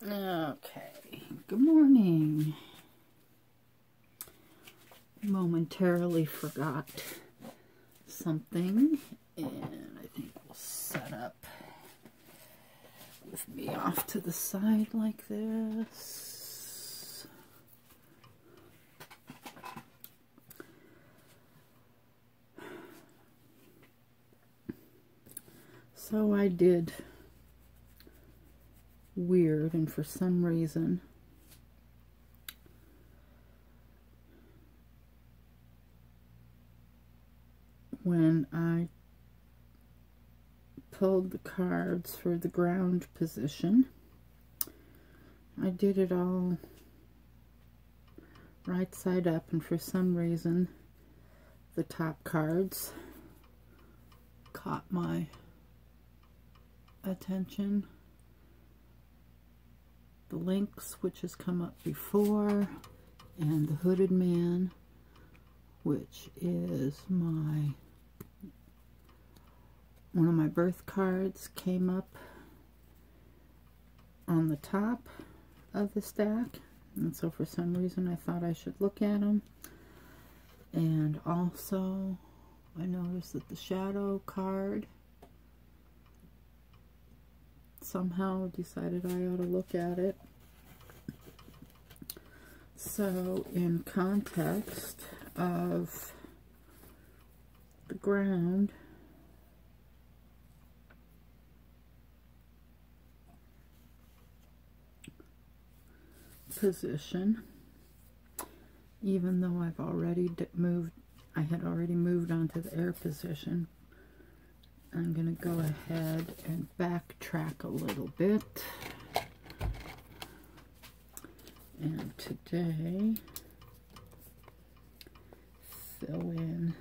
Okay, good morning. Momentarily forgot something, and I think we'll set up with me off to the side like this. So I did weird, and for some reason when I pulled the cards for the ground position, I did it all right side up, and for some reason the top cards caught my attention. The Lynx, which has come up before, and the Hooded Man, which is one of my birth cards, came up on the top of the stack, and so for some reason I thought I should look at them. And also I noticed that the Shadow card, somehow decided I ought to look at it. So in context of the ground, position, even though I've already moved, I had already moved onto the air position, I'm going to go ahead and backtrack a little bit. And today, fill in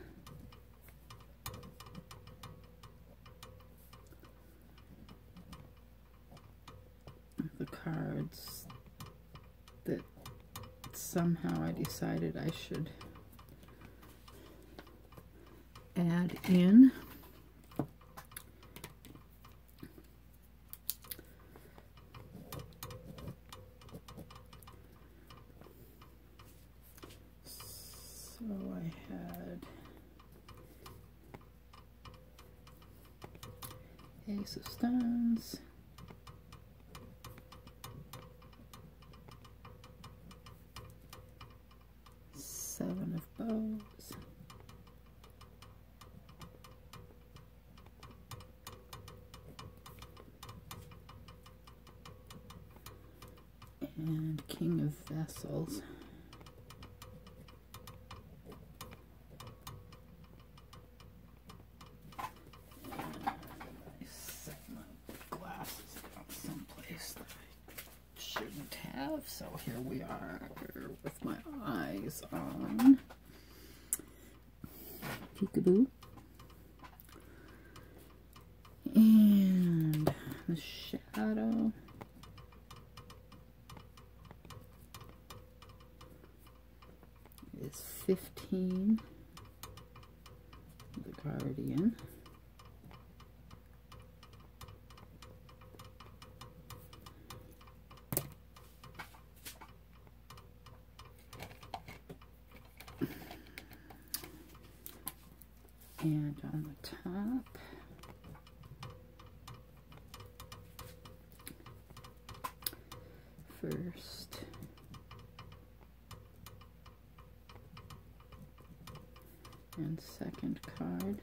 the cards that somehow I decided I should add in. So I had Ace of Stones, Seven of Bows, and King of Vessels. So here we are with my eyes on Peekaboo, and the Shadow is 15, the Guardian. And on the top, first and second card,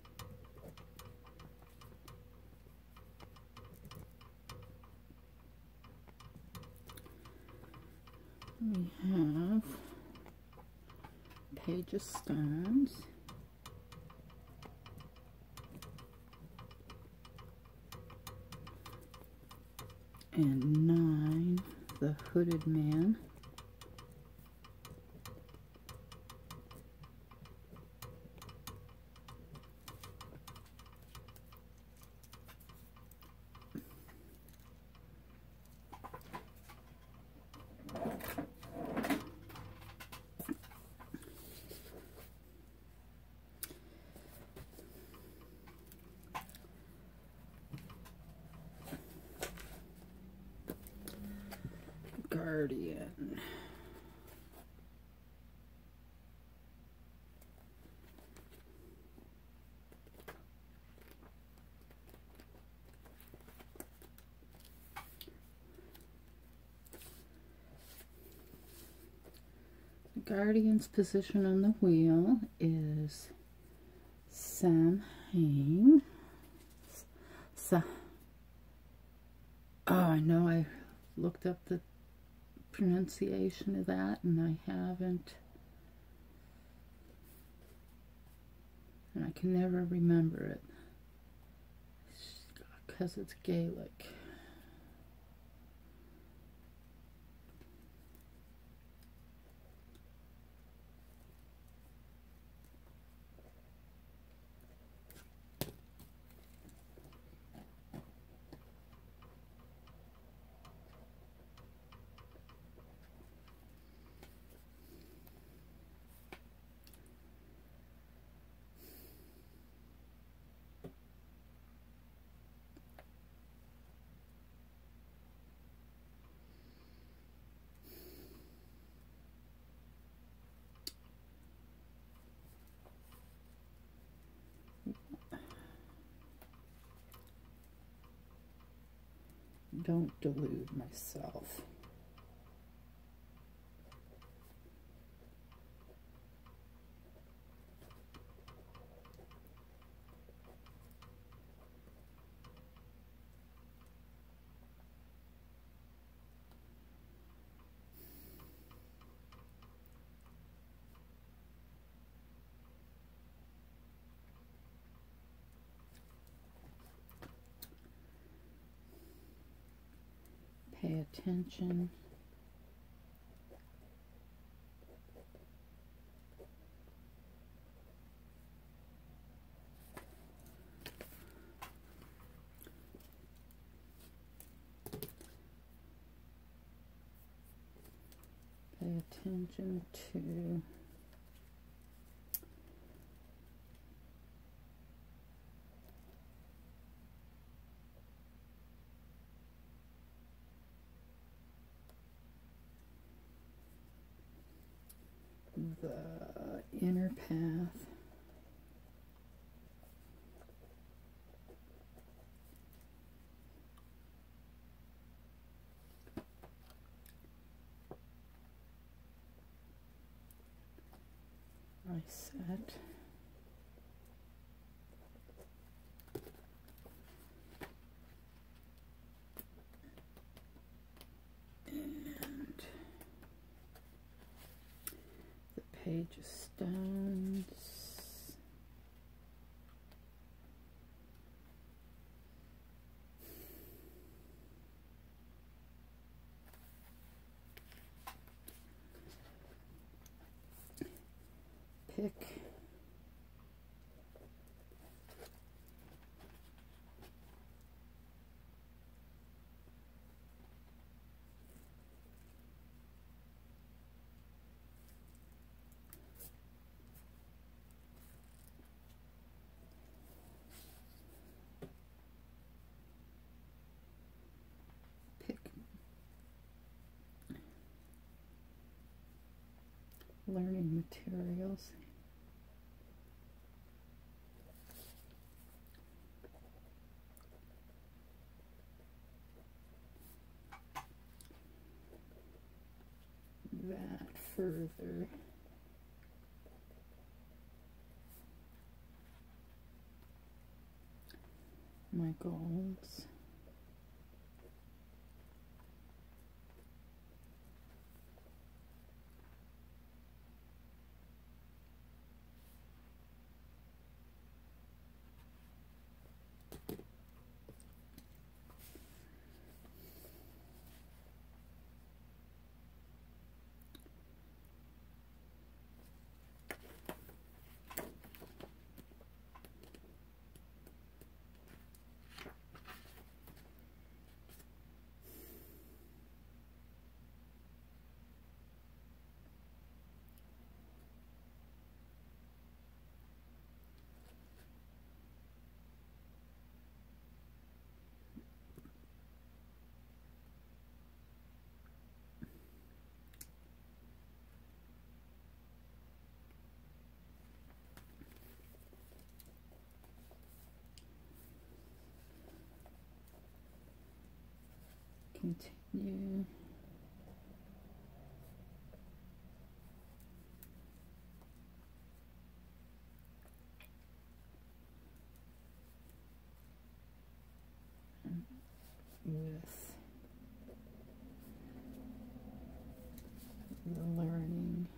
we have Page of Stones, and 9, the Hooded Man, Guardian. The Guardian's position on the wheel is Samhain. Oh, I know I looked up the pronunciation of that and I haven't. And I can never remember it because it's Gaelic. Don't delude myself. Pay attention. Pay attention to the inner path. I set. And the Page of Stones. Pick. Pick. Learning materials. That further. My goals. continue. With the learning.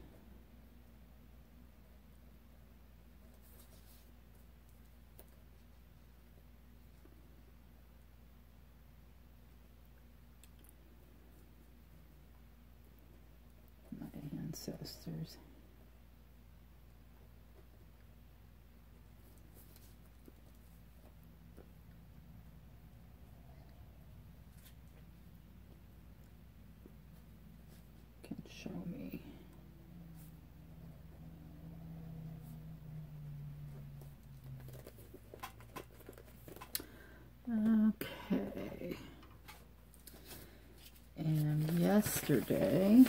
My ancestors. Can show me. Okay. And yesterday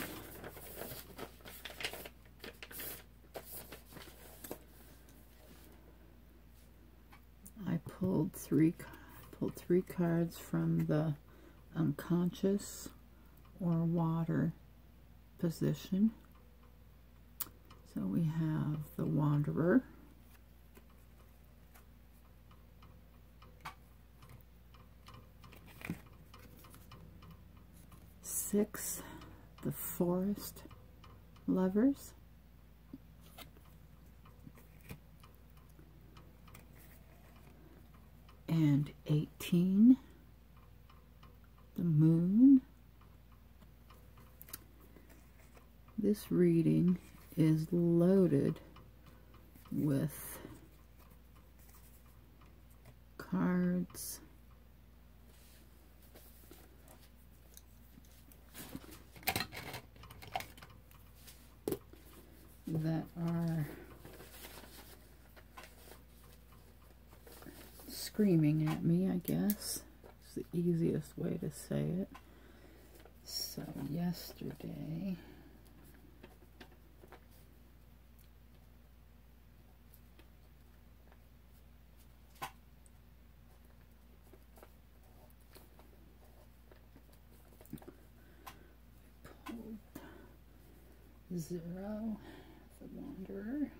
I pulled three cards from the unconscious or water position. So we have the Wanderer, six, the Forest Lovers, and 18, the Moon. This reading is loaded with cards that are screaming at me, I guess. It's the easiest way to say it. So yesterday pulled 0, the Wanderer,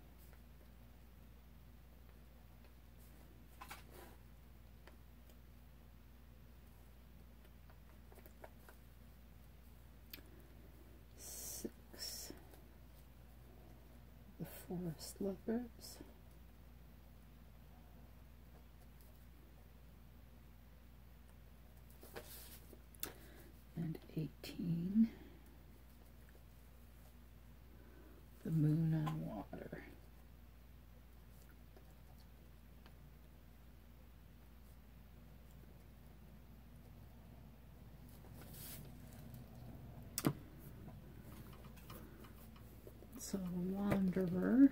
the Forest Lovers, and 18, the Moon on Water. So Wanderer,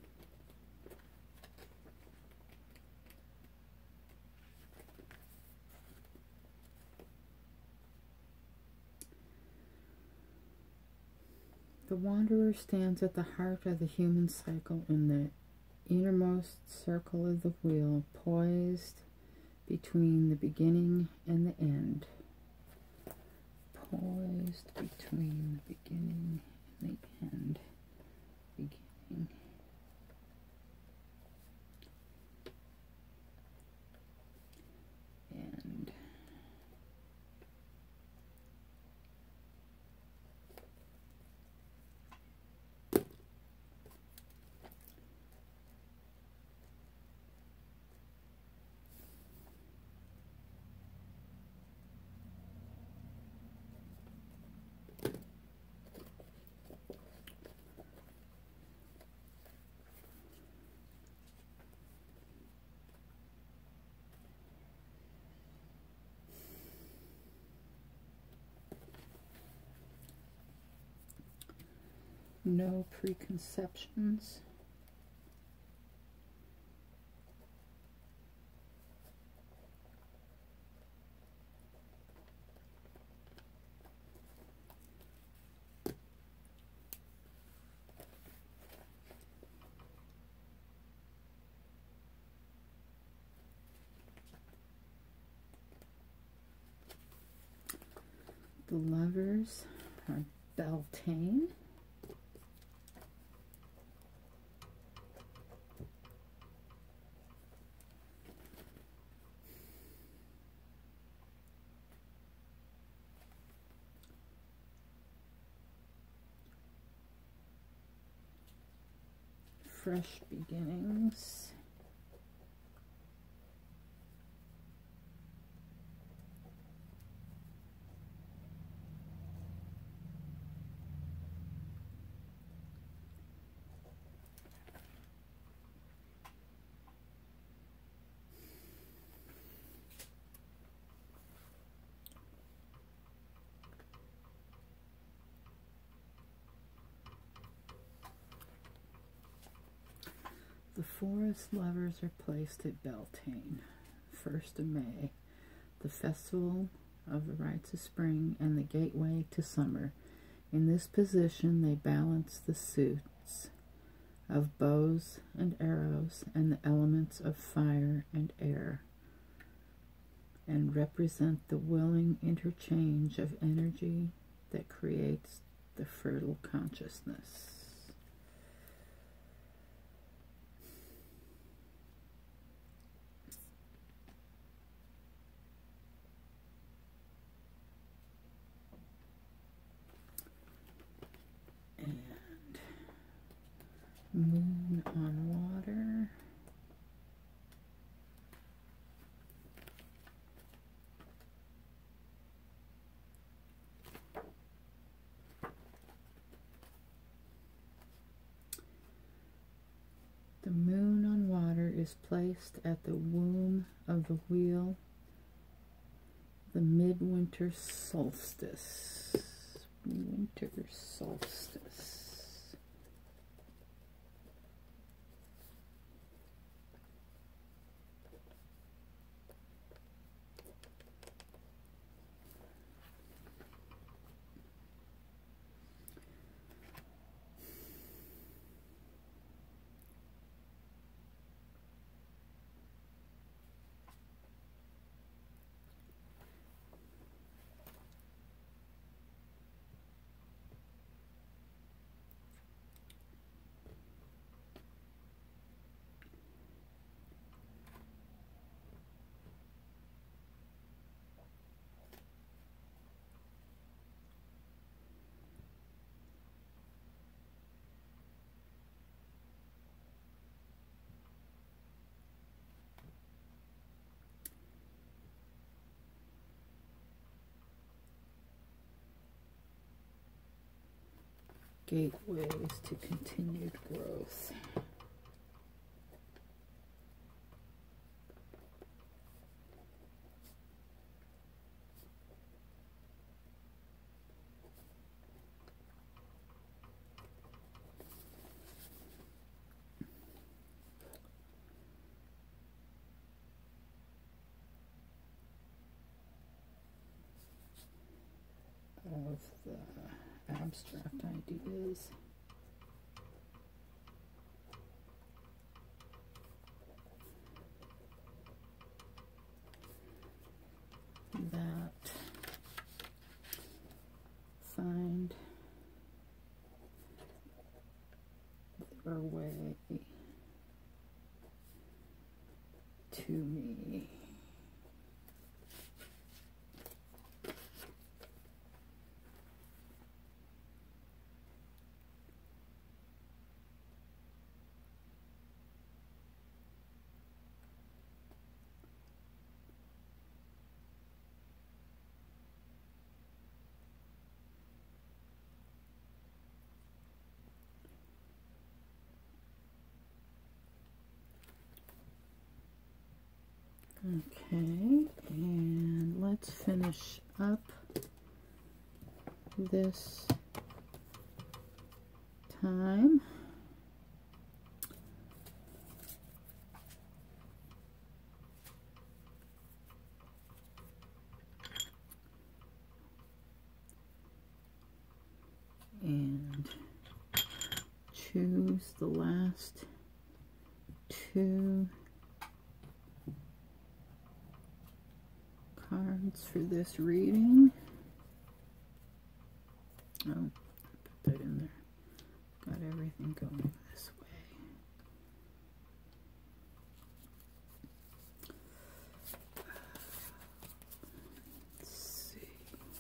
the Wanderer stands at the heart of the human cycle in the innermost circle of the wheel, poised between the beginning and the end. Poised between the beginning and the end. Beginning and no preconceptions. The lovers are Beltane. Fresh beginnings. The forest lovers are placed at Beltane, 1st of May, the festival of the rites of spring and the gateway to summer. In this position they balance the suits of bows and arrows and the elements of fire and air, and represent the willing interchange of energy that creates the fertile consciousness. Moon on water. The moon on water is placed at the womb of the wheel, the midwinter solstice. Winter solstice. Gateways to continued growth. Of the abstract ideas. That find their way to me. Okay, and let's finish up this time. And choose the last two cards for this reading. Oh, put that in there. Got everything going this way. Let's see.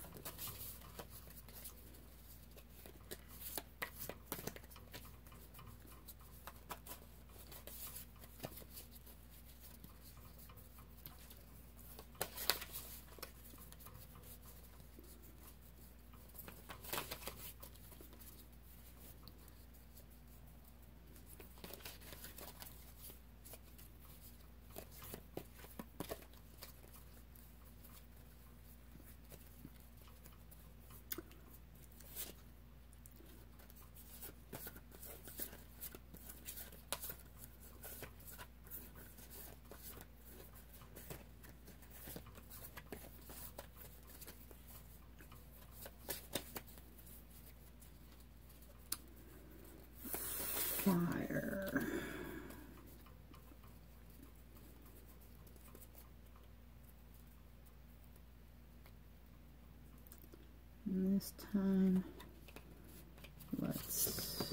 Fire. And this time, let's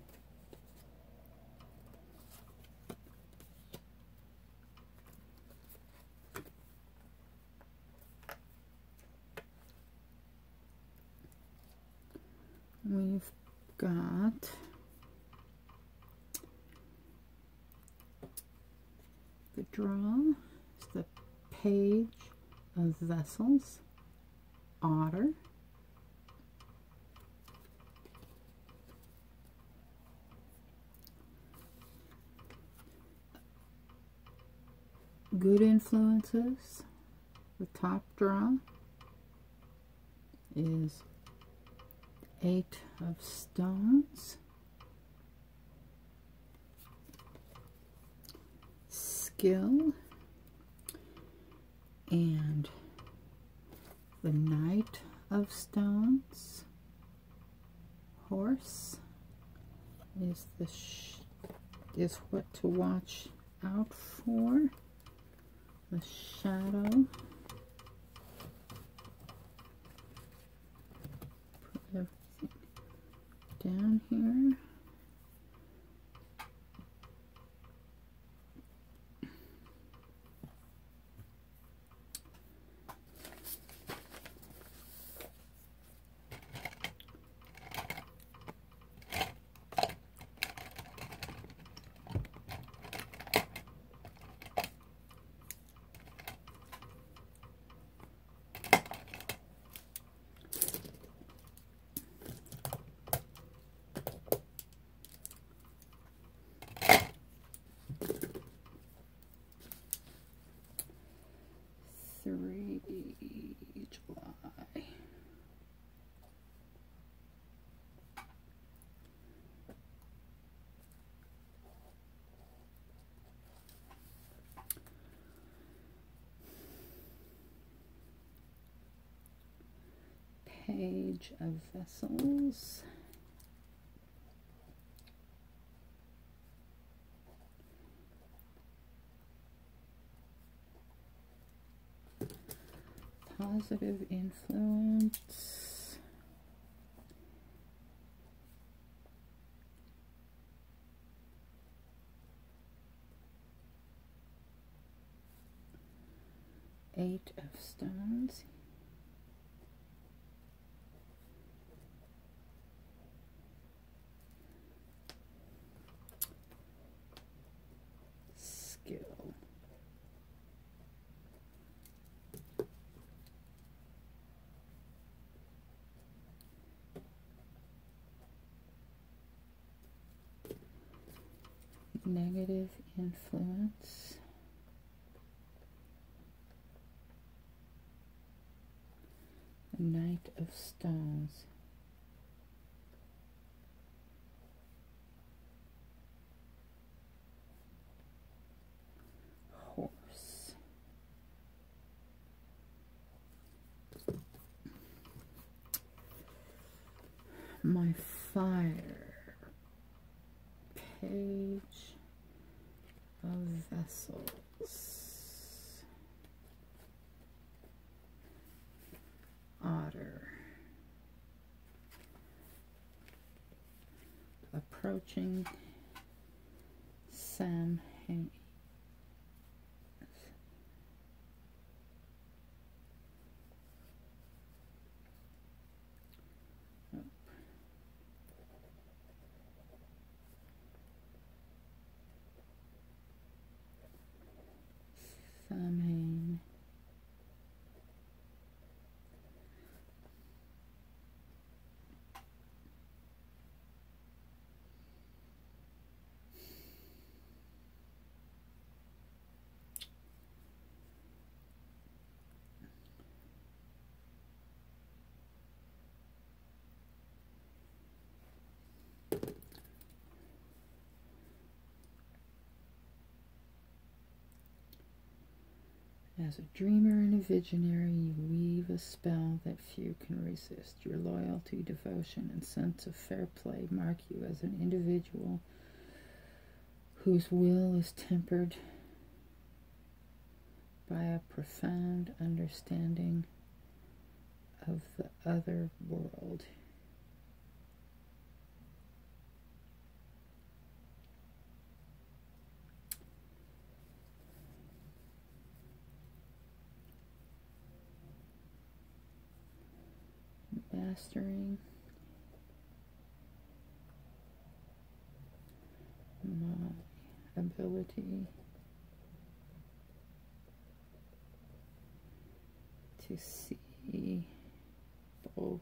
we've got the draw is the Page of Vessels, Otter, Good Influences. The top draw is Eight of Stones, Skill, and the Knight of Stones. Horse is is what to watch out for. The Shadow. Put everything down here. July. Page of Vessels. Positive Influence. Eight of Stones. Skill. Negative Influence. The Knight of Stones. Horse. My fire. Page of Vessels. Otter. approaching Samhain. Samhain. As a dreamer and a visionary, you weave a spell that few can resist. Your loyalty, devotion, and sense of fair play mark you as an individual whose will is tempered by a profound understanding of the other world. Mastering my ability to see both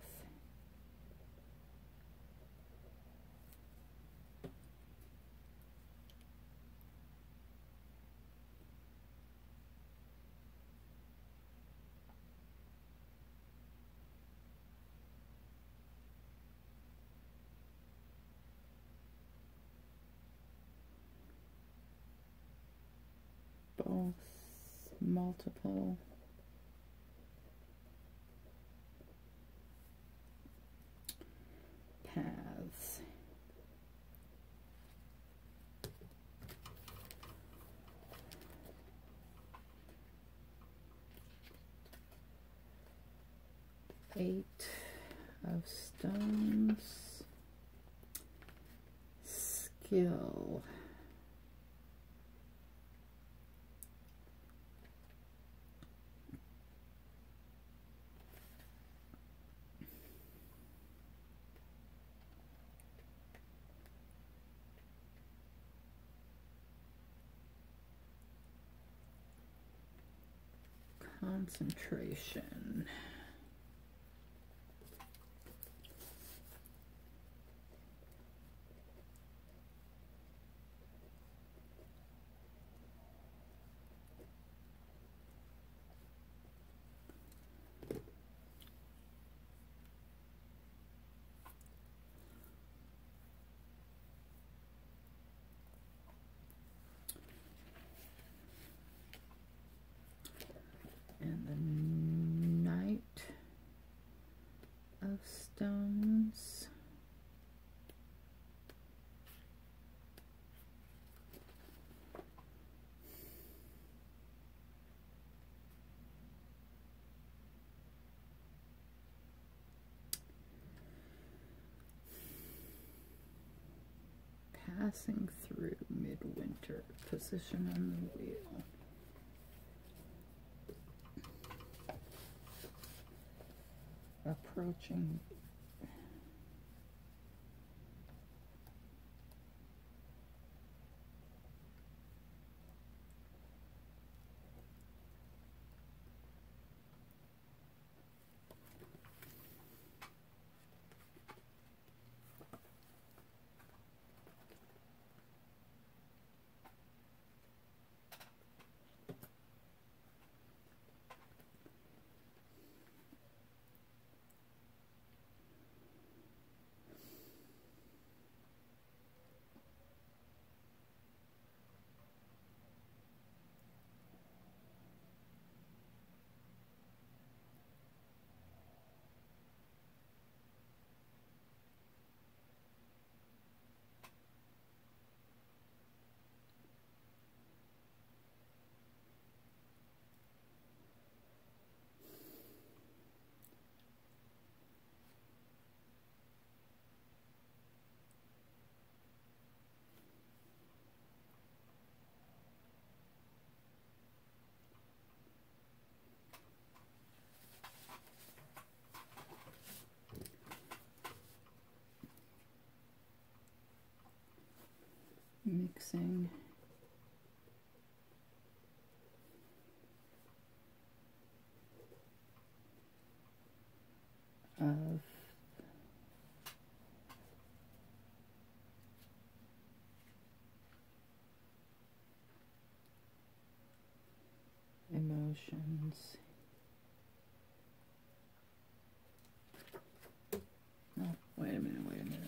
multiple paths. Eight of Stones. Skill. Concentration. And the Knight of Stones. Passing through midwinter, position on the wheel. Approaching mixing of emotions. Oh, wait a minute.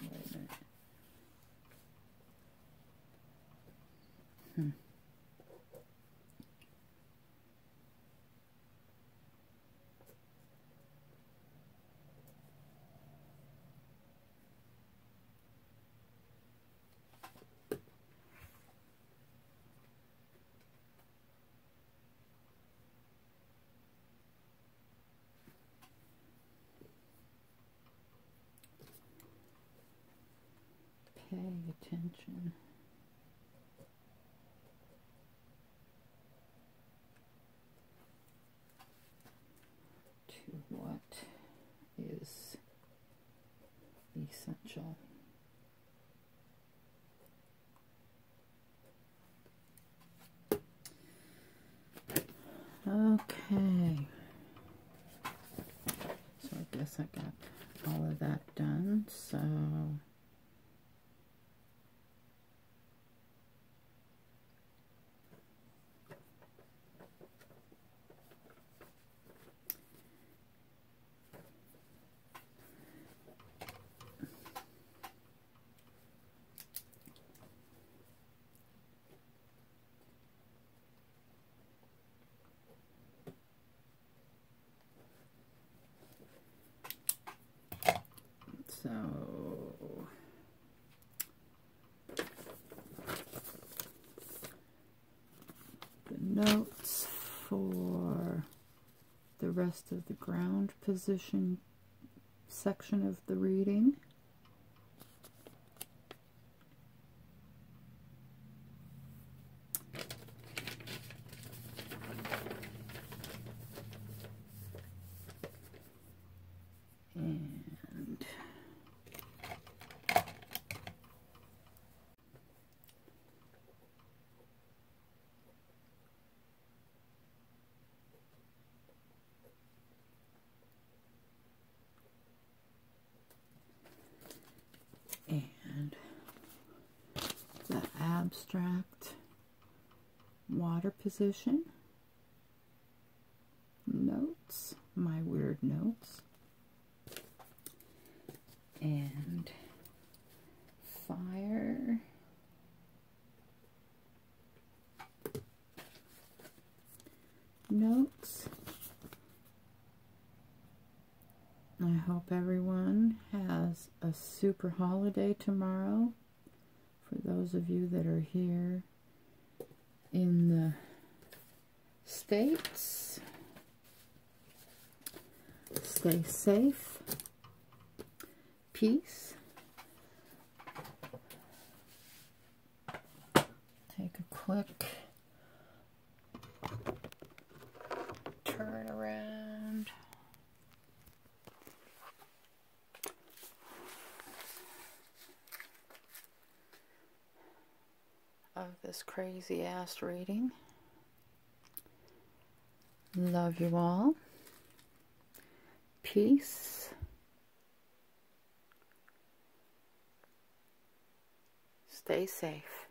Pay attention to what is essential. Okay, so I guess I got all of that done. So the notes for the rest of the ground position section of the reading. And the abstract water position notes, my weird notes, and fire notes. I hope everyone has a super holiday tomorrow. For those of you that are here in the States, stay safe, peace. Take a quick turn around. Of this crazy ass reading. Love you all. Peace. Stay safe.